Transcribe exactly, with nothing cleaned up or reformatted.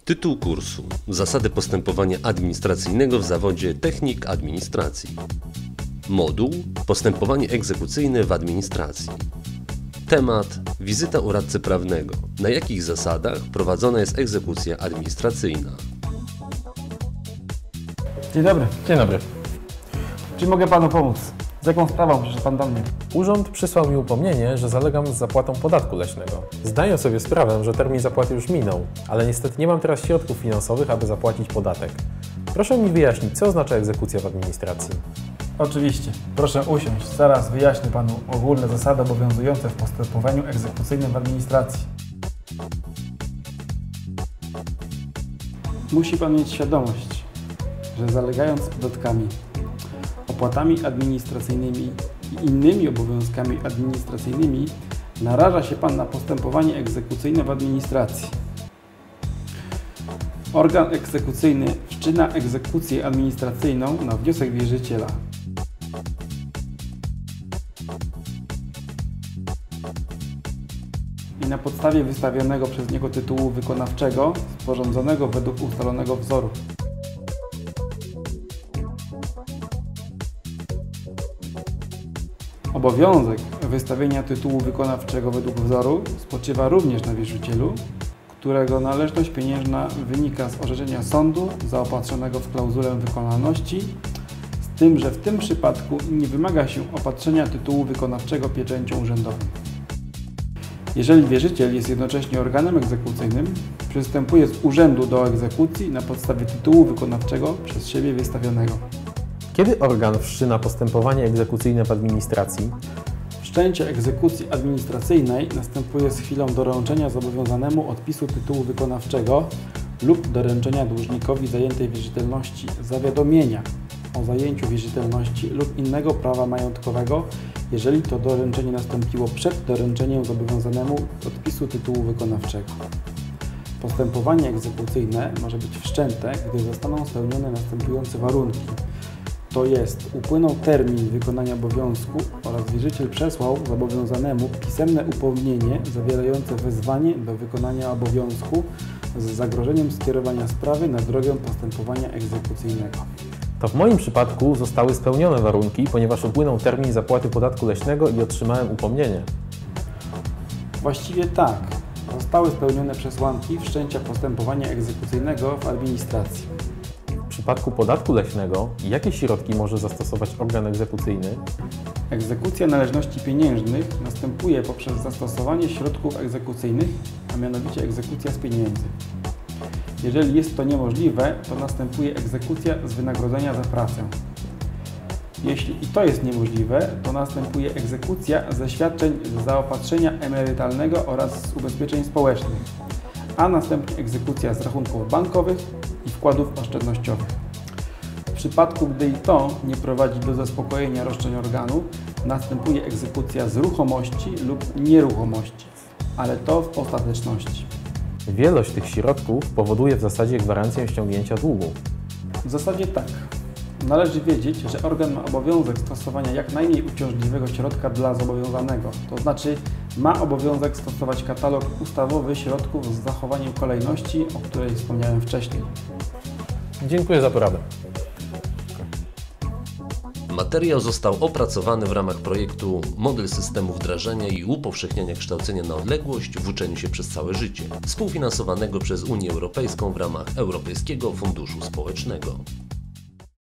Tytuł kursu: Zasady postępowania administracyjnego w zawodzie technik administracji. Moduł: Postępowanie egzekucyjne w administracji. Temat: wizyta u radcy prawnego. Na jakich zasadach prowadzona jest egzekucja administracyjna? Dzień dobry. Dzień dobry. Czy mogę Panu pomóc? Z jaką sprawą przyszedł Pan do mnie? Urząd przysłał mi upomnienie, że zalegam z zapłatą podatku leśnego. Zdaję sobie sprawę, że termin zapłaty już minął, ale niestety nie mam teraz środków finansowych, aby zapłacić podatek. Proszę mi wyjaśnić, co oznacza egzekucja w administracji. Oczywiście. Proszę usiąść. Zaraz wyjaśnię Panu ogólne zasady obowiązujące w postępowaniu egzekucyjnym w administracji. Musi Pan mieć świadomość, że zalegając z podatkami, opłatami administracyjnymi i innymi obowiązkami administracyjnymi naraża się Pan na postępowanie egzekucyjne w administracji. Organ egzekucyjny wszczyna egzekucję administracyjną na wniosek wierzyciela. I na podstawie wystawionego przez niego tytułu wykonawczego sporządzonego według ustalonego wzoru. Obowiązek wystawienia tytułu wykonawczego według wzoru spoczywa również na wierzycielu, którego należność pieniężna wynika z orzeczenia sądu zaopatrzonego w klauzulę wykonalności, z tym, że w tym przypadku nie wymaga się opatrzenia tytułu wykonawczego pieczęcią urzędową. Jeżeli wierzyciel jest jednocześnie organem egzekucyjnym, przystępuje z urzędu do egzekucji na podstawie tytułu wykonawczego przez siebie wystawionego. Kiedy organ wszczyna postępowanie egzekucyjne w administracji? Wszczęcie egzekucji administracyjnej następuje z chwilą doręczenia zobowiązanemu odpisu tytułu wykonawczego lub doręczenia dłużnikowi zajętej wierzytelności zawiadomienia o zajęciu wierzytelności lub innego prawa majątkowego, jeżeli to doręczenie nastąpiło przed doręczeniem zobowiązanemu odpisu tytułu wykonawczego. Postępowanie egzekucyjne może być wszczęte, gdy zostaną spełnione następujące warunki. To jest, upłynął termin wykonania obowiązku oraz wierzyciel przesłał zobowiązanemu pisemne upomnienie zawierające wezwanie do wykonania obowiązku z zagrożeniem skierowania sprawy na drogę postępowania egzekucyjnego. To w moim przypadku zostały spełnione warunki, ponieważ upłynął termin zapłaty podatku leśnego i otrzymałem upomnienie. Właściwie tak. Zostały spełnione przesłanki wszczęcia postępowania egzekucyjnego w administracji. W przypadku podatku leśnego, jakie środki może zastosować organ egzekucyjny? Egzekucja należności pieniężnych następuje poprzez zastosowanie środków egzekucyjnych, a mianowicie egzekucja z pieniędzy. Jeżeli jest to niemożliwe, to następuje egzekucja z wynagrodzenia za pracę. Jeśli i to jest niemożliwe, to następuje egzekucja ze świadczeń z zaopatrzenia emerytalnego oraz z ubezpieczeń społecznych, a następnie egzekucja z rachunków bankowych i wkładów oszczędnościowych. W przypadku, gdy i to nie prowadzi do zaspokojenia roszczeń organu, następuje egzekucja z ruchomości lub nieruchomości, ale to w ostateczności. Wielość tych środków powoduje w zasadzie gwarancję ściągnięcia długu. W zasadzie tak. Należy wiedzieć, że organ ma obowiązek stosowania jak najmniej uciążliwego środka dla zobowiązanego, to znaczy ma obowiązek stosować katalog ustawowy środków z zachowaniem kolejności, o której wspomniałem wcześniej. Dziękuję za poradę. Materiał został opracowany w ramach projektu Model systemu wdrażania i upowszechniania kształcenia na odległość w uczeniu się przez całe życie, współfinansowanego przez Unię Europejską w ramach Europejskiego Funduszu Społecznego.